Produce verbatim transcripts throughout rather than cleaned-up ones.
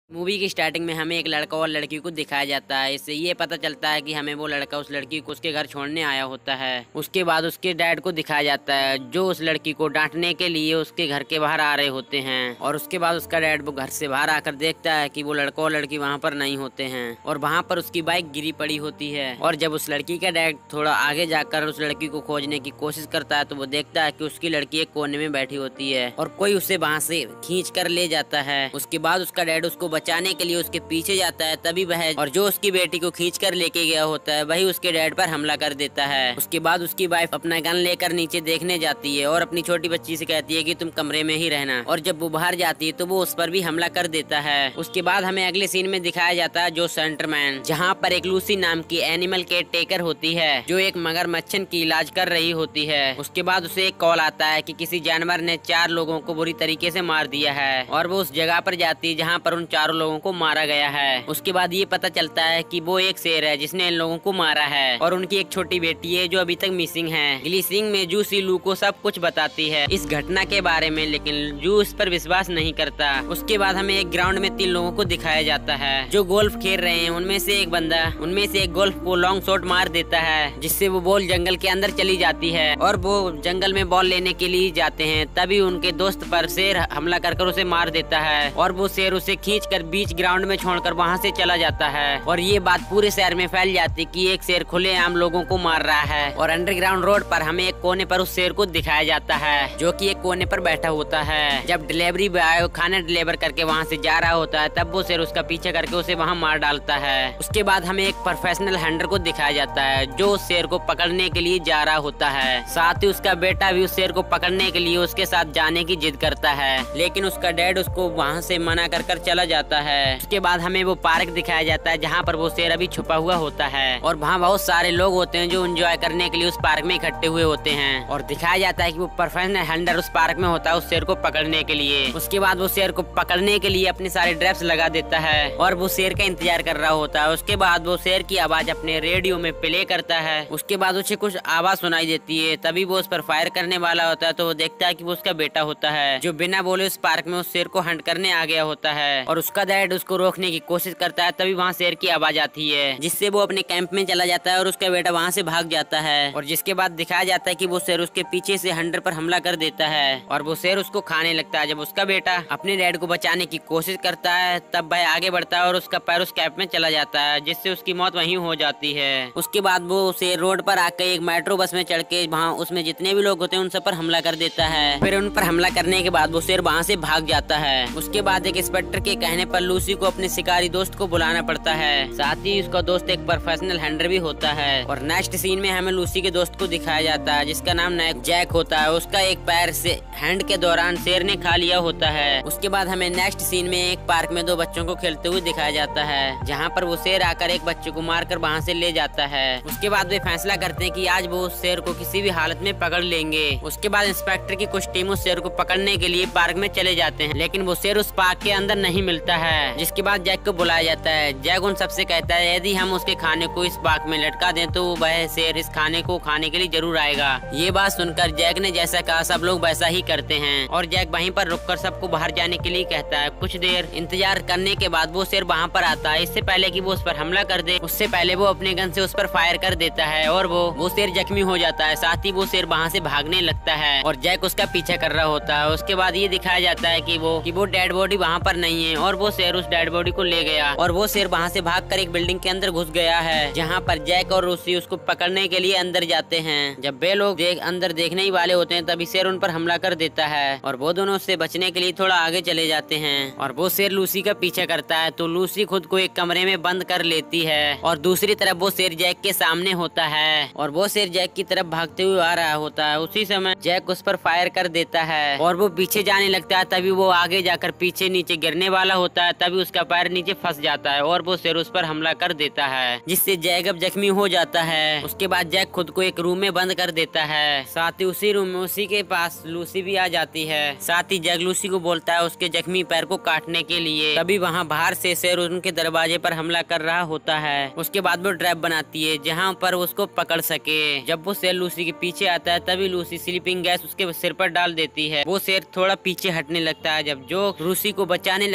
Movie की starting में हमें एक लड़का और लड़की को दिखाया जाता है। इससे ये पता चलता है कि हमें वो लड़का उस लड़की को उसके घर छोड़ने आया होता है। उसके बाद उसके डैड को दिखाया जाता है जो उस लड़की को डांटने के लिए उसके घर के बाहर आ रहे होते हैं। और उसके बाद उसका डैड वो घर से बाहर आकर देखता है कि वो लड़का और लड़की वहाँ पर नहीं होते हैं और वहाँ पर उसकी बाइक गिरी पड़ी होती है। और जब उस लड़की का डैड थोड़ा आगे जाकर उस लड़की को खोजने की कोशिश करता है तो वो देखता है कि उसकी लड़की एक कोने में बैठी होती है और कोई उसे वहाँ से खींच कर ले जाता है। उसके बाद उसका डैड उसको बचाने के लिए उसके पीछे जाता है, तभी वह और जो उसकी बेटी को खींच कर लेके गया होता है वही उसके डैड पर हमला कर देता है। उसके बाद उसकी वाइफ अपना गन लेकर नीचे देखने जाती है और अपनी छोटी बच्ची से कहती है कि तुम कमरे में ही रहना। और जब वो बाहर जाती है तो वो उस पर भी हमला कर देता है। उसके बाद हमें अगले सीन में दिखाया जाता है जो सेंटरमैन, जहाँ पर एक लूसी नाम की एनिमल केयर टेकर होती है जो एक मगरमच्छन की इलाज कर रही होती है। उसके बाद उसे एक कॉल आता है कि किसी जानवर ने चार लोगों को बुरी तरीके से मार दिया है और वो उस जगह पर जाती है जहाँ पर उन चारों लोगों को मारा गया है। उसके बाद ये पता चलता है कि वो एक शेर है जिसने इन लोगों को मारा है और उनकी एक छोटी बेटी है जो अभी तक मिसिंग है। ग्लिसिंग में जू सीलू को सब कुछ बताती है इस घटना के बारे में, लेकिन जू इस पर विश्वास नहीं करता। उसके बाद हमें एक ग्राउंड में तीन लोगों को दिखाया जाता है जो गोल्फ खेल रहे हैं। उनमें से एक बंदा उनमें से एक गोल्फ को लॉन्ग शॉट मार देता है जिससे वो बॉल जंगल के अंदर चली जाती है और वो जंगल में बॉल लेने के लिए जाते हैं। तभी उनके दोस्त पर शेर हमला कर कर उसे मार देता है और वो शेर उसे खींच कर बीच ग्राउंड में छोड़कर वहाँ से चला जाता है। और ये बात पूरे शहर में फैल जाती कि एक शेर खुलेआम लोगों को मार रहा है। और अंडरग्राउंड रोड पर हमें एक कोने पर उस शेर को दिखाया जाता है जो कि एक कोने पर बैठा होता है। जब डिलीवरी बॉय खाना डिलीवर करके वहाँ से जा रहा होता है तब वो शेर उसका पीछे करके उसे वहाँ मार डालता है। उसके बाद हमें एक प्रोफेशनल हंटर को दिखाया जाता है जो उस शेर को पकड़ने के लिए जा रहा होता है। साथ ही उसका बेटा भी उस शेर को पकड़ने के लिए उसके साथ जाने की जिद करता है, लेकिन उसका डैड उसको वहाँ से मना कर कर चला जाता है। उसके बाद हमें वो पार्क दिखाया जाता है जहाँ पर वो शेर अभी छुपा हुआ होता है और वहाँ बहुत सारे लोग होते हैं जो एंजॉय करने के लिए उस पार्क में इकट्ठे हुए होते हैं। और दिखाया जाता है कि वो प्रोफेशनल हंटर उस पार्क में होता है उस शेर को पकड़ने के लिए। उसके बाद वो शेर को पकड़ने के लिए अपने सारे ड्रैप्स लगा देता है और वो शेर का इंतजार कर रहा होता है। उसके बाद वो शेर की आवाज अपने रेडियो में प्ले करता है। उसके बाद उसे कुछ आवाज सुनाई देती है, तभी वो उस पर फायर करने वाला होता है तो वो देखता है कि वो उसका बेटा होता है जो बिना बोले उस पार्क में उस शेर को हंट करने आ गया होता है। और उसका डैड उसको रोकने की कोशिश करता है, तभी वहाँ शेर की आवाज आती है जिससे वो अपने कैंप में चला जाता है और उसका बेटा वहाँ से भाग जाता है। और जिसके बाद दिखाया जाता है कि वो शेर उसके पीछे से हंटर पर हमला कर देता है और वो शेर उसको खाने लगता है। जब उसका बेटा अपने डैड को बचाने की कोशिश करता है तब वह आगे बढ़ता है और उसका पैर उस कैंप में चला जाता है जिससे उसकी मौत वहीं हो जाती है। उसके बाद वो शेर रोड पर आकर एक मेट्रो बस में चढ़ के वहाँ उसमें जितने भी लोग होते हैं उन सब पर हमला कर देता है। फिर उन पर हमला करने के बाद वो शेर वहाँ से भाग जाता है। उसके बाद एक इंस्पेक्टर के कहने पर लूसी को अपने शिकारी दोस्त को बुलाना पड़ता है, साथ ही उसका दोस्त एक प्रोफेशनल हंटर भी होता है। और नेक्स्ट सीन में हमें लूसी के दोस्त को दिखाया जाता है जिसका नाम जैक होता है। उसका एक पैर से हैंड के दौरान शेर ने खा लिया होता है। उसके बाद हमें नेक्स्ट सीन में एक पार्क में दो बच्चों को खेलते हुए दिखाया जाता है जहाँ पर वो शेर आकर एक बच्चे को मारकर वहाँ से ले जाता है। उसके बाद वे फैसला करते हैं कि आज वो उस शेर को किसी भी हालत में पकड़ लेंगे। उसके बाद इंस्पेक्टर की कुछ टीम उस शेर को पकड़ने के लिए पार्क में चले जाते हैं, लेकिन वो शेर उस पार्क के अंदर नहीं मिलता है। जिसके बाद जैक को बुलाया जाता है। जैक उन सबसे कहता है यदि हम उसके खाने को इस पार्क में लटका दें तो वह शेर इस खाने को खाने के लिए जरूर आएगा। ये बात सुनकर जैक ने जैसा कहा सब लोग वैसा ही करते हैं और जैक वहीं पर रुककर सबको बाहर जाने के लिए कहता है। कुछ देर इंतजार करने के बाद वो शेर वहाँ पर आता है। इससे पहले कि वो उस पर हमला कर दे उससे पहले वो अपने गन से उस पर फायर कर देता है और वो वो शेर जख्मी हो जाता है। साथ ही वो शेर वहाँ से भागने लगता है और जैक उसका पीछा कर रहा होता है। उसके बाद ये दिखाया जाता है कि वो कि वो डेड बॉडी वहाँ पर नहीं है और वो शेर उस डेड बॉडी को ले गया और वो शेर वहाँ से भागकर एक बिल्डिंग के अंदर घुस गया है जहाँ पर जैक और रूसी उसको पकड़ने के लिए अंदर जाते हैं। जब वे लोग देख अंदर देखने ही वाले होते हैं तभी शेर उन पर हमला कर देता है और वो दोनों उससे बचने के लिए थोड़ा आगे चले जाते हैं और वो शेर लूसी का पीछा करता है तो लूसी खुद को एक कमरे में बंद कर लेती है और दूसरी तरफ वो शेर जैक के सामने होता है और वो शेर जैक की तरफ भागते हुए आ रहा होता है। उसी समय जैक उस पर फायर कर देता है और वो पीछे जाने लगता है, तभी वो आगे जाकर पीछे नीचे गिरने वाला होता है। तभी उसका पैर नीचे फंस जाता है और वो शेर उस पर हमला कर देता है जिससे जैक अब जख्मी हो जाता है। उसके बाद जैक खुद को एक रूम में बंद कर देता है। साथ ही उसी रूम में उसी के पास लूसी भी आ जाती है। साथ ही जैक लूसी को बोलता है उसके जख्मी पैर को काटने के लिए। तभी वहाँ बाहर से शेर उनके दरवाजे पर हमला कर रहा होता है। उसके बाद वो ट्रैप बनाती है जहाँ पर उसको पकड़ सके। जब वो शेर लूसी के पीछे आता है तभी लूसी स्लीपिंग गैस उसके सिर पर डाल देती है। वो शेर थोड़ा पीछे हटने लगता है। जब जो लूसी को बचाने लगता है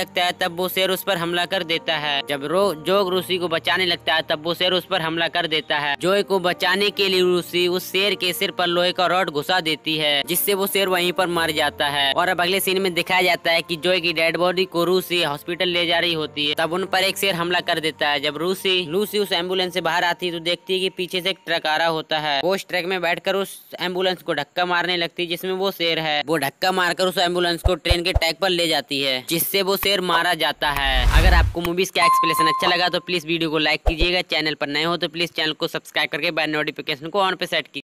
तब वो शेर उस पर हमला कर देता है। जब रो जोग रूसी को बचाने लगता है तब वो शेर उस पर हमला कर देता है। जोय को बचाने के लिए रूसी उस शेर के सिर पर लोहे का रॉड घुसा देती है, जिससे वो शेर वहीं पर मर जाता है। और अब अगले सीन में दिखाया जाता है कि जोय की डेड बॉडी को रूसी हॉस्पिटल ले जा रही होती है। तब उन पर एक शेर हमला कर देता है। जब रूसी लूसी उस एम्बुलेंस से बाहर आती है तो देखती है कि पीछे से एक ट्रक आ रहा होता है। वो उस ट्रक में बैठकर उस एम्बुलेंस को धक्का मारने लगती है, जिसमें वो शेर है। वो धक्का मारकर उस एम्बुलेंस को ट्रेन के ट्रैक पर ले जाती है, जिससे वो शेर मारा जाता है। अगर आपको मूवीज का एक्सप्लेनेशन अच्छा लगा तो प्लीज वीडियो को लाइक कीजिएगा। चैनल पर नए हो तो प्लीज चैनल को सब्सक्राइब करके बेल नोटिफिकेशन को ऑन पे सेट कीजिए।